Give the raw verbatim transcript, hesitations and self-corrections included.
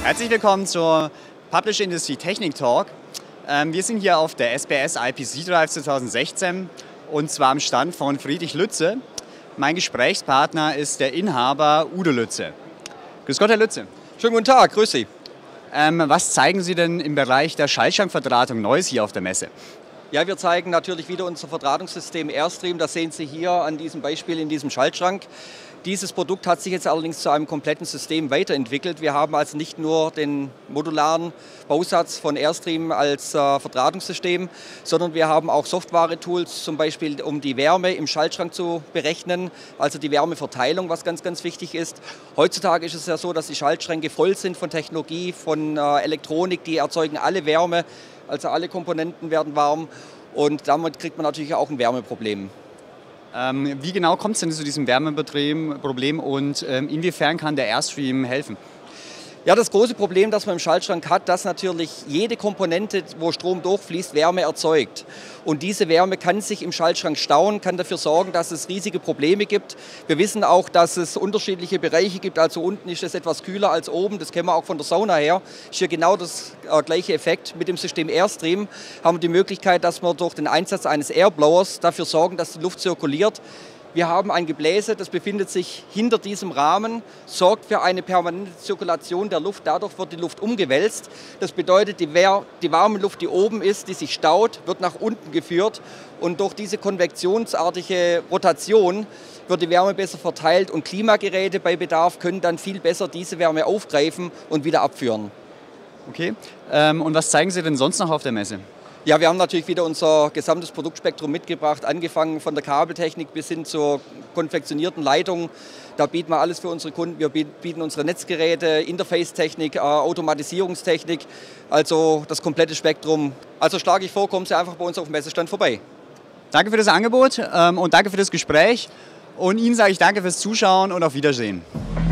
Herzlich willkommen zur Publish Industry Technik Talk. Ähm, wir sind hier auf der S B S I P C Drive zweitausendsechzehn und zwar am Stand von Friedrich Lütze. Mein Gesprächspartner ist der Inhaber Udo Lütze. Grüß Gott, Herr Lütze. Schönen guten Tag, grüß Sie. Ähm, was zeigen Sie denn im Bereich der Schaltschrankverdrahtung Neues hier auf der Messe? Ja, wir zeigen natürlich wieder unser Verdrahtungssystem Airstream. Das sehen Sie hier an diesem Beispiel in diesem Schaltschrank. Dieses Produkt hat sich jetzt allerdings zu einem kompletten System weiterentwickelt. Wir haben also nicht nur den modularen Bausatz von Airstream als äh, Verdrahtungssystem, sondern wir haben auch Software-Tools, zum Beispiel um die Wärme im Schaltschrank zu berechnen, also die Wärmeverteilung, was ganz, ganz wichtig ist. Heutzutage ist es ja so, dass die Schaltschränke voll sind von Technologie, von äh, Elektronik, die erzeugen alle Wärme, also alle Komponenten werden warm und damit kriegt man natürlich auch ein Wärmeproblem. Ähm, wie genau kommt es denn zu diesem Wärmeproblem und ähm, inwiefern kann der Airstream helfen? Ja, das große Problem, das man im Schaltschrank hat, dass natürlich jede Komponente, wo Strom durchfließt, Wärme erzeugt. Und diese Wärme kann sich im Schaltschrank stauen, kann dafür sorgen, dass es riesige Probleme gibt. Wir wissen auch, dass es unterschiedliche Bereiche gibt. Also unten ist es etwas kühler als oben. Das kennen wir auch von der Sauna her. Ist hier genau das äh, gleiche Effekt. Mit dem System Airstream haben wir die Möglichkeit, dass wir durch den Einsatz eines Airblowers dafür sorgen, dass die Luft zirkuliert. Wir haben ein Gebläse, das befindet sich hinter diesem Rahmen, sorgt für eine permanente Zirkulation der Luft. Dadurch wird die Luft umgewälzt. Das bedeutet, die, die warme Luft, die oben ist, die sich staut, wird nach unten geführt. Und durch diese konvektionsartige Rotation wird die Wärme besser verteilt. Und Klimageräte bei Bedarf können dann viel besser diese Wärme aufgreifen und wieder abführen. Okay. Ähm, und was zeigen Sie denn sonst noch auf der Messe? Ja, wir haben natürlich wieder unser gesamtes Produktspektrum mitgebracht, angefangen von der Kabeltechnik bis hin zur konfektionierten Leitung. Da bieten wir alles für unsere Kunden. Wir bieten unsere Netzgeräte, Interface-Technik, äh, Automatisierungstechnik, also das komplette Spektrum. Also schlage ich vor, kommen Sie einfach bei uns auf dem Messestand vorbei. Danke für das Angebot ähm, und danke für das Gespräch. Und Ihnen sage ich danke fürs Zuschauen und auf Wiedersehen.